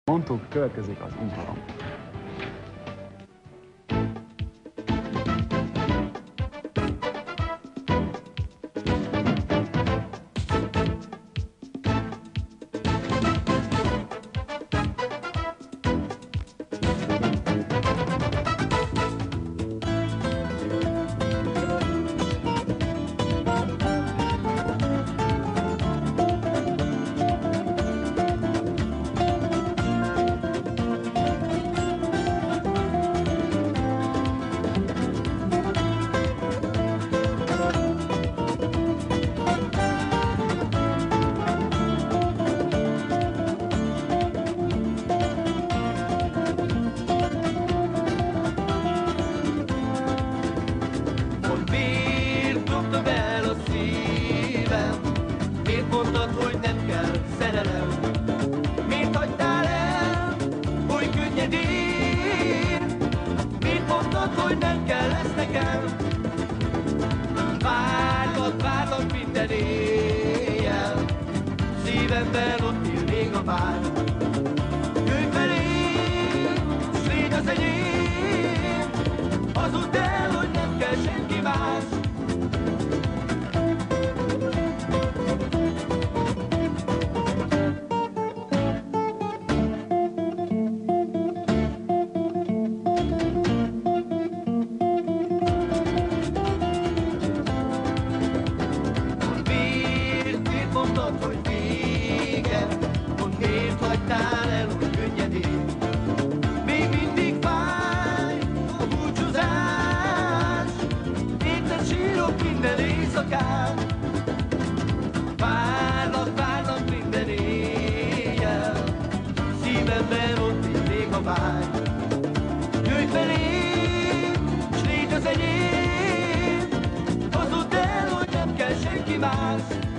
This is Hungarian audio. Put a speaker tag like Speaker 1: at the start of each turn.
Speaker 1: Mondtuk, következik az izgalom.
Speaker 2: Miért mondtad, hogy nem kell szerelem? Miért hagytál el oly könnyedén? Miért mondtad, hogy nem kell ez nekem? Várlak minden éjjel, szívemben ott él még a vágy. Jöjj felém, s légy az enyém, hazud el, hogy nem kell senki más. Hogy vége, hogy miért hagytál el úgy könnyedén? Még mindig fáj a búcsúzás, érted sírok minden éjszakán. Várlak minden éjjel, szívemben ott él még a vágy. Jöjj felém, s légy az enyém, hazud el, hogy nem kell senki más.